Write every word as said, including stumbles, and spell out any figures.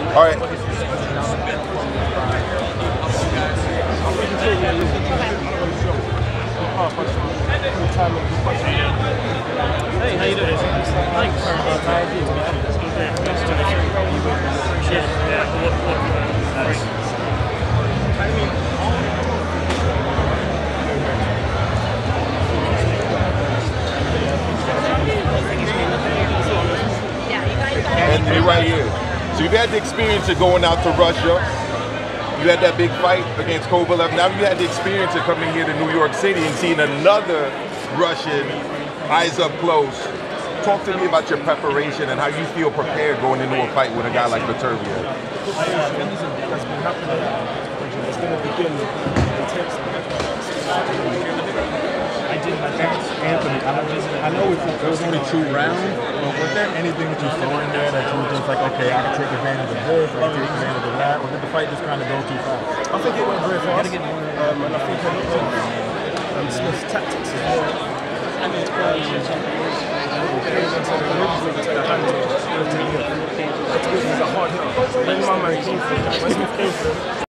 All right. Hey, how you doing? Thanks. Anthony, right here. So you've had the experience of going out to Russia. You had that big fight against Kovalev. Now you had the experience of coming here to New York City and seeing another Russian eyes up close. Talk to me about your preparation and how you feel prepared going into a fight with a guy like beterbiev. That's been happening. It's going to begin I did my best. Anthony, I know, I know it was only two rounds, but was there anything that you saw in there that you were just like, okay, I can take advantage of this, I can take advantage of that, or did the fight just kind of go too fast? I think it went very fast, um, and I think a lot of um, Smith's tactics as well. And it's um, it's a hard hitter. When my man came through, when Smith came through,